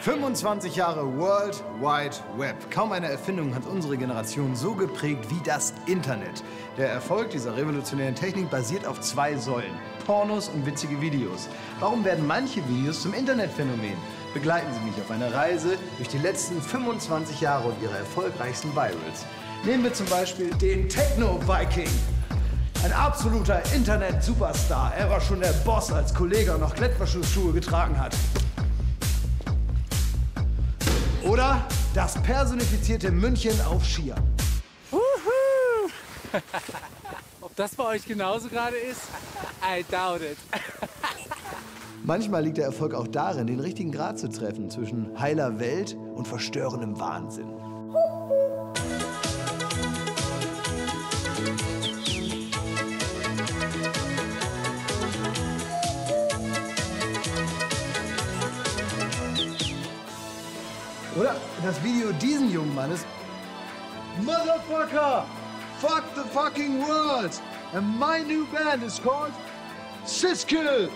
25 Jahre World Wide Web. Kaum eine Erfindung hat unsere Generation so geprägt wie das Internet. Der Erfolg dieser revolutionären Technik basiert auf zwei Säulen: Pornos und witzige Videos. Warum werden manche Videos zum Internetphänomen? Begleiten Sie mich auf eine Reise durch die letzten 25 Jahre und ihre erfolgreichsten Virals. Nehmen wir zum Beispiel den Techno-Viking. Ein absoluter Internet-Superstar. Er war schon der Boss, als Kollege noch Klettverschlussschuhe getragen hat. Oder das personifizierte München auf Skiern. Ob das bei euch genauso gerade ist? I doubt it. Manchmal liegt der Erfolg auch darin, den richtigen Grad zu treffen zwischen heiler Welt und verstörendem Wahnsinn. Oder das Video diesen jungen Mannes. Motherfucker! Fuck the fucking world! And my new band is called Siskill!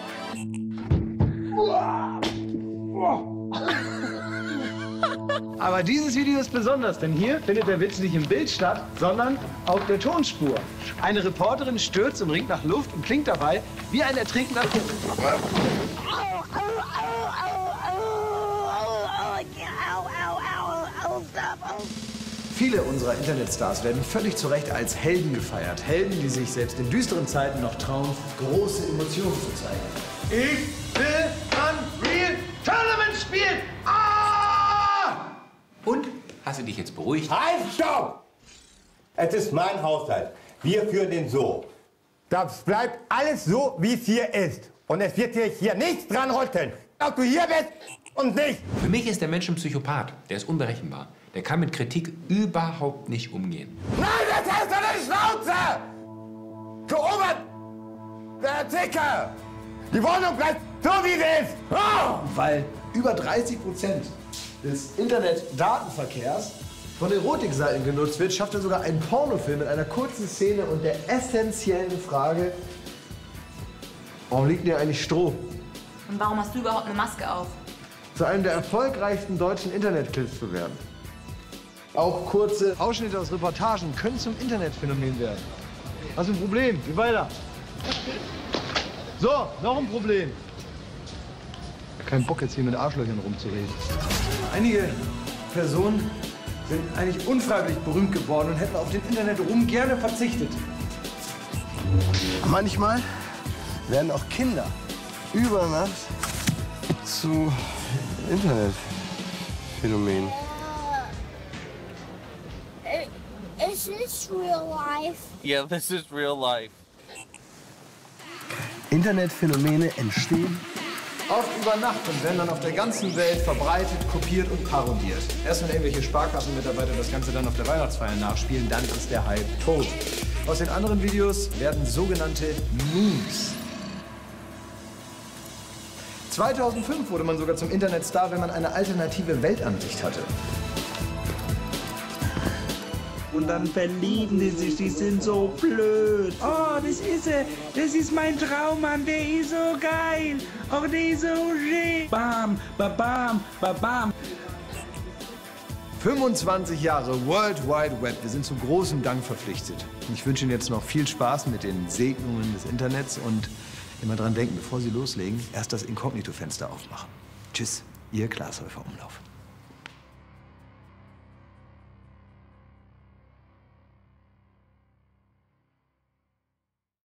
Aber dieses Video ist besonders, denn hier findet der Witz nicht im Bild statt, sondern auf der Tonspur. Eine Reporterin stürzt und ringt nach Luft und klingt dabei wie ein ertrinkender Hund. Viele unserer Internetstars werden völlig zu Recht als Helden gefeiert. Helden, die sich selbst in düsteren Zeiten noch trauen, große Emotionen zu zeigen. Ich will Unreal Tournament spielen! Ah! Und? Hast du dich jetzt beruhigt? Halt, stopp! Es ist mein Haushalt. Wir führen den so. Das bleibt alles so, wie es hier ist. Und es wird sich hier nichts dran rütteln. Ob du hier bist und nicht. Für mich ist der Mensch ein Psychopath. Der ist unberechenbar. Der kann mit Kritik überhaupt nicht umgehen. Nein, das heißt doch eine Schnauze! Du Ober... der Dicke! Die Wohnung bleibt so, wie sie ist! Oh! Weil über 30% des Internetdatenverkehrs von Erotikseiten genutzt wird, schafft er sogar einen Pornofilm mit einer kurzen Szene und der essentiellen Frage: Warum liegt dir eigentlich Stroh? Und warum hast du überhaupt eine Maske auf? Zu einem der erfolgreichsten deutschen Internetclips zu werden. Auch kurze Ausschnitte aus Reportagen können zum Internetphänomen werden. Was ist ein Problem? Wie weiter? So, noch ein Problem. Kein Bock, jetzt hier mit Arschlöchern rumzureden. Einige Personen sind eigentlich unfreiwillig berühmt geworden und hätten auf den Internetruhm gerne verzichtet. Manchmal werden auch Kinder über Nacht zu Internetphänomenen. Is this real life? Yeah, this is real life. Internetphänomene entstehen oft über Nacht und werden dann auf der ganzen Welt verbreitet, kopiert und parodiert. Erst wenn irgendwelche Sparkassenmitarbeiter das Ganze dann auf der Weihnachtsfeier nachspielen, dann ist der Hype tot. Aus den anderen Videos werden sogenannte Memes. 2005 wurde man sogar zum Internetstar, wenn man eine alternative Weltansicht hatte. Und dann verlieben die sich, die sind so blöd. Oh, das ist er. Das ist mein Traummann, der ist so geil. Oh, der ist so schön. Bam, babam, babam. 25 Jahre World Wide Web. Wir sind zu großem Dank verpflichtet. Ich wünsche Ihnen jetzt noch viel Spaß mit den Segnungen des Internets und immer dran denken, bevor Sie loslegen, erst das Inkognito-Fenster aufmachen. Tschüss, Ihr Glashäufer Umlauf.